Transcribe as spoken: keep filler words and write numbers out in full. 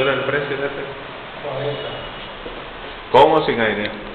¿Cuánto era el precio de este? cuarenta. ¿Con o sin aire?